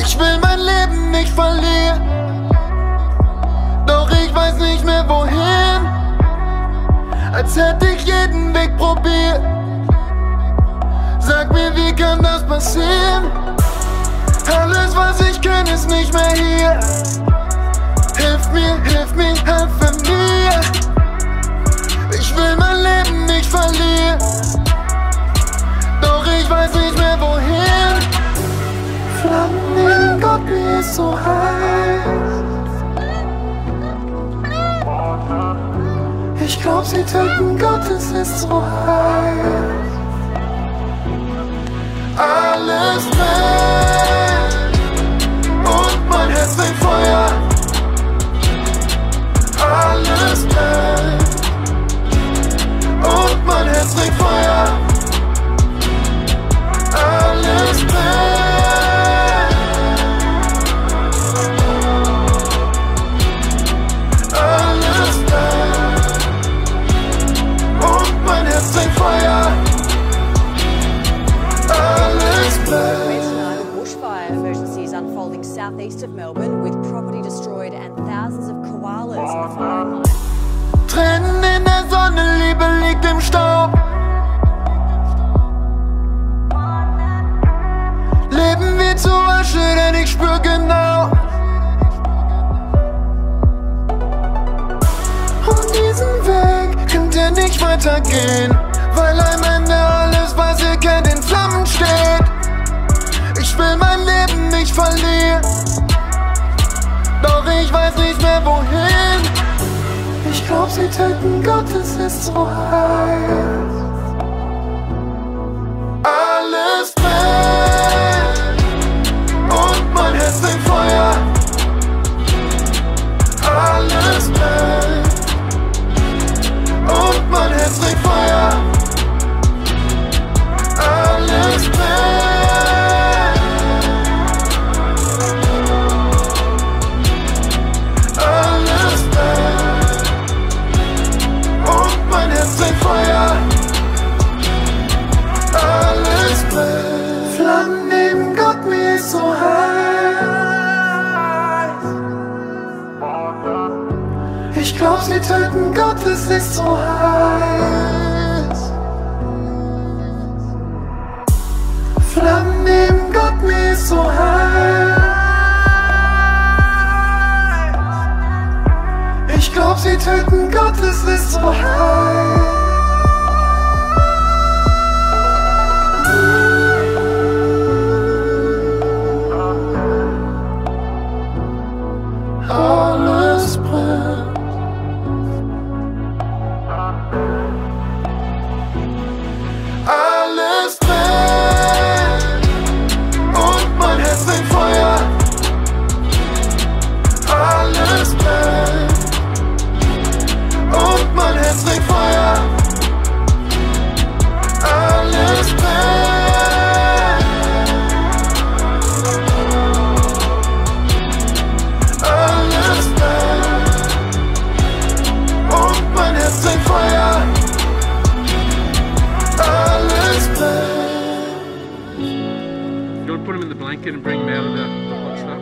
Ich will mein Leben nicht verlieren, doch ich weiß nicht mehr wohin. Als hätte ich jeden Weg probiert. Sag mir, wie kann das passieren? Alles, was ich kenn, ist nicht mehr hier. Hilf mir, helfe mir. Ich will mein Leben nicht verlieren, doch ich weiß nicht mehr wohin. Flammen in Gott, mir ist so heiß. Ich glaub, sie töten Gott, es ist so heiß. Alles brennt und mein Herz fängt Feuer. Alles brennt und mein Herz fängt Feuer. Alles brennt. Alles brennt und mein Herz fängt Feuer. Bushfire emergency is unfolding southeast of Melbourne with property destroyed and thousands of koalas in the firing line. Tränen in der Sonne, Liebe liegt im Staub. Leben wir zu Asche, denn ich spür genau. Und diesen Weg könnt ihr nicht weitergehen, weil am Ende alles, was ihr kennt, in Flammen steht. Ich will mein Leben nicht verlieren, doch ich weiß nicht mehr wohin. Ich glaub, sie töten Gott, es ist so heiß. Alles brennt und mein Herz fängt Feuer. Alles brennt und mein Herz fängt Feuer. Alles brennt. Feuer, alles brennt. Flammen neben Gott, mir ist so heiß. Ich glaub, sie töten Gott, es ist so heiß. Flammen neben Gott, mir ist so heiß. Ich glaub, sie töten Gott, es ist so heiß. Alles brennt. Alles brennt und mein Herz fängt Feuer. Alles brennt und mein Herz fängt Feuer. Alles brennt. Feuer, alles brennt. You want to put him in the blanket and bring him out of the hot stuff?